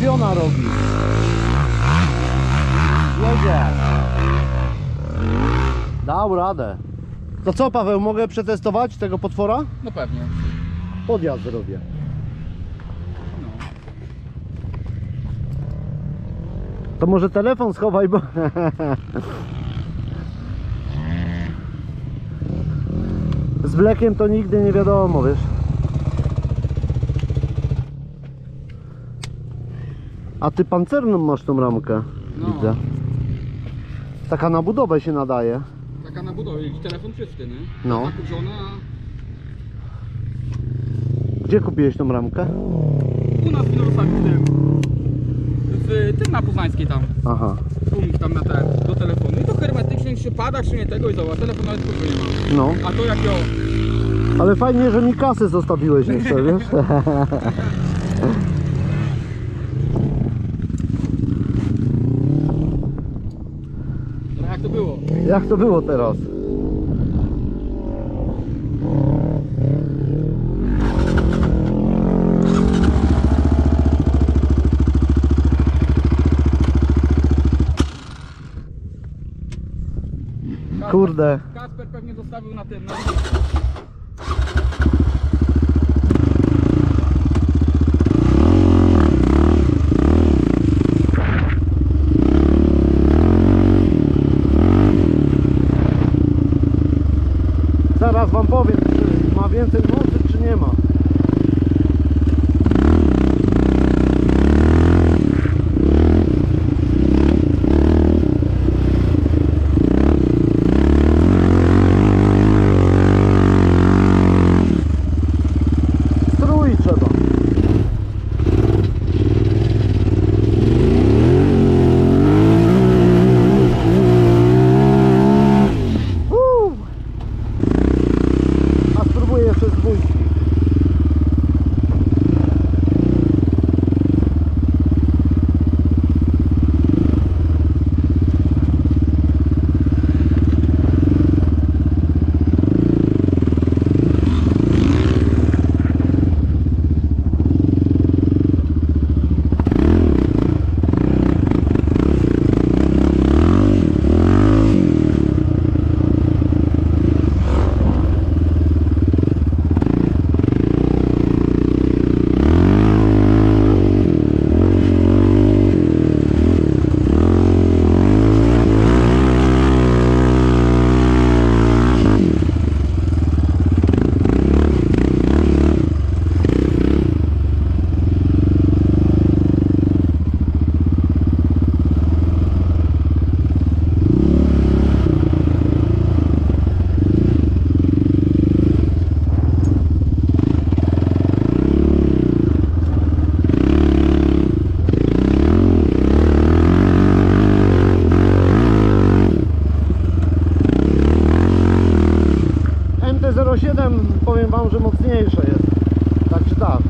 piona robi. Jedzie. Dał radę. To co, Paweł, mogę przetestować tego potwora? No pewnie. Podjazd zrobię. No. To może telefon schowaj, bo... Z Blackiem to nigdy nie wiadomo, wiesz. A ty pancerną masz tą ramkę, No. widzę. Taka na budowę się nadaje. Taka na budowie, telefon czysty, nie? No. Zakurzona, Gdzie kupiłeś tą ramkę? u nas w Nowosach w tym na Poznańskiej tam. Aha. U nich tam na te, do telefonu. I to hermetycznie się pada, czy nie tego i zobacz, telefon nawet kurwy nie ma. No. A to jak ją... Ale fajnie, że mi kasę zostawiłeś jeszcze, wiesz? No jak to było? Jak to było teraz? Kurde. Kasper pewnie zostawił na tym, na... Zaraz wam powiem, czy ma więcej mocy, czy nie ma. Strój trzeba. A spróbuję jeszcze z dwójki. MT-07, powiem wam, że mocniejsze jest. Tak czy tak.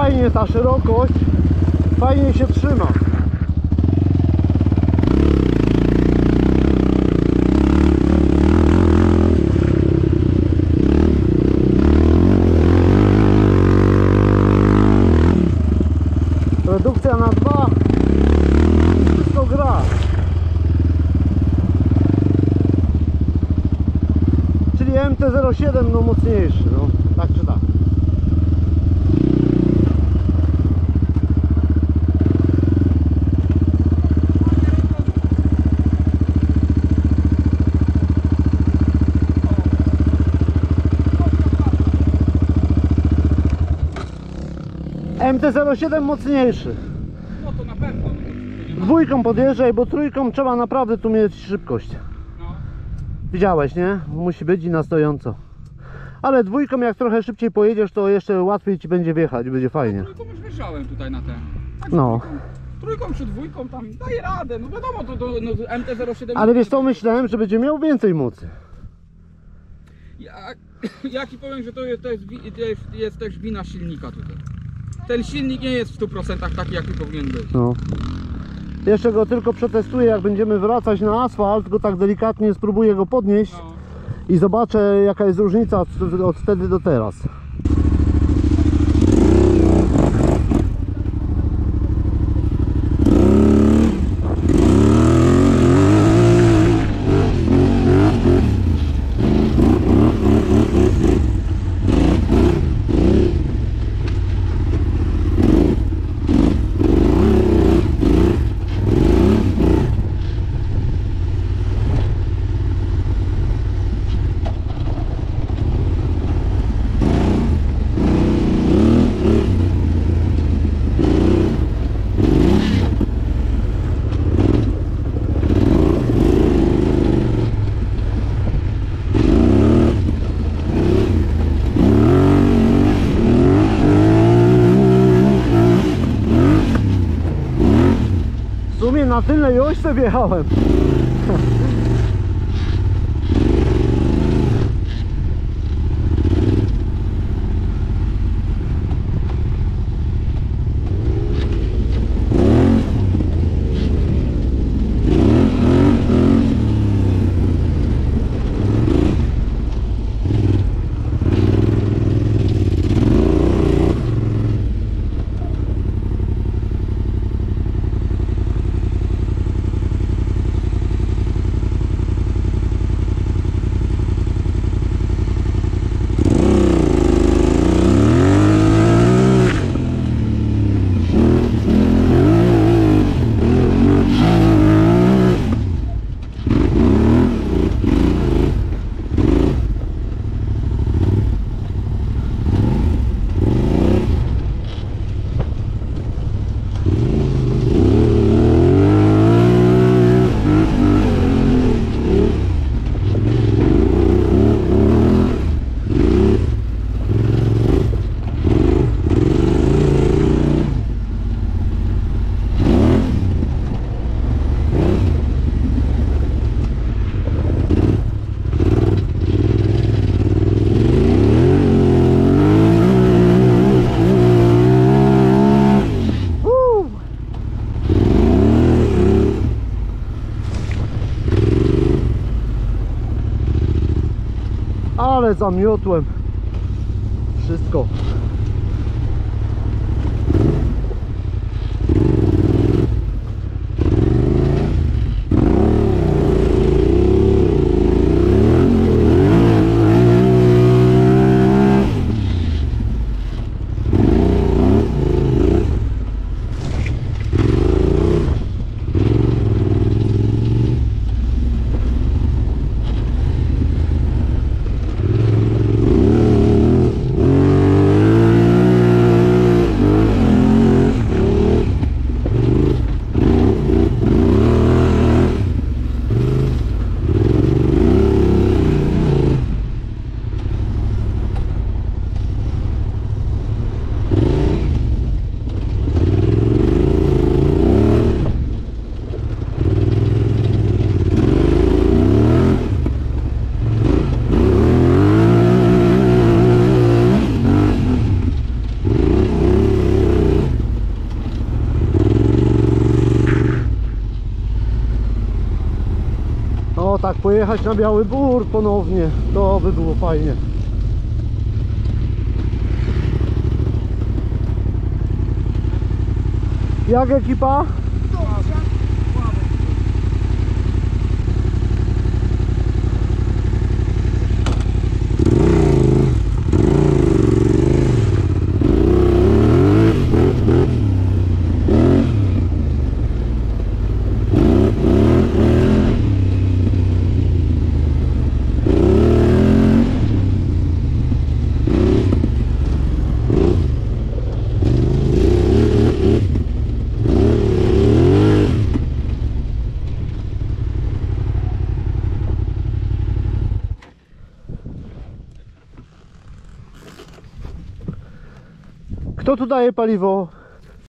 fajnie ta szerokość, fajnie się trzyma. Redukcja na 2, wszystko gra. Czyli MT-07 no mocniejszy, no tak czy tak. MT-07 mocniejszy. No to na pewno. Dwójką podjeżdżaj, bo trójką trzeba naprawdę tu mieć szybkość. No. Widziałeś, nie? Musi być i na stojąco. Ale dwójką jak trochę szybciej pojedziesz, to jeszcze łatwiej ci będzie wjechać, będzie fajnie. Trójką już wyjeżdżałem tutaj na ten. Tak, No. Trójką czy dwójką tam daje radę, no wiadomo, to no, MT-07... Ale wiesz co, myślałem, że będzie miał więcej mocy. Ja ci powiem, że jest też wina silnika tutaj. Ten silnik nie jest w 100% taki, jaki powinien być. No. Jeszcze go tylko przetestuję, jak będziemy wracać na asfalt, go tak delikatnie spróbuję go podnieść No. i zobaczę jaka jest różnica od wtedy do teraz. W sumie na tyle już sobie wjechałem. Ale zamiotłem wszystko. pojechać na Biały Bór ponownie, to by było fajnie. Jak ekipa? Kto tu daje paliwo?